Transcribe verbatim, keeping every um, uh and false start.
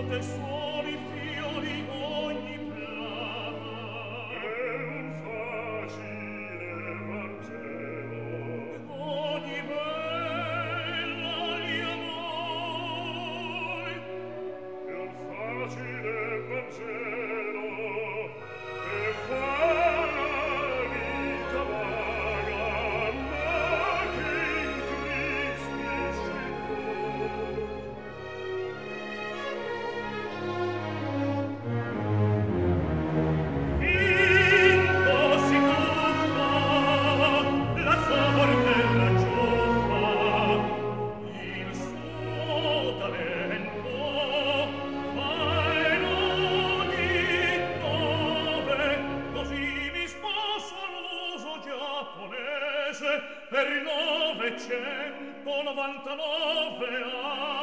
note suoni fiori ogni plata. È un facile Vangelo, ogni bella gli amoi. È un facile Vangelo, e fa la vita vaga, ma che in Cristi Vinto si tuffa, la sua portella ciuffa, il suo talento fa in ogni dove, così mi sposo all'uso giapponese per il novecentonovantanove anni.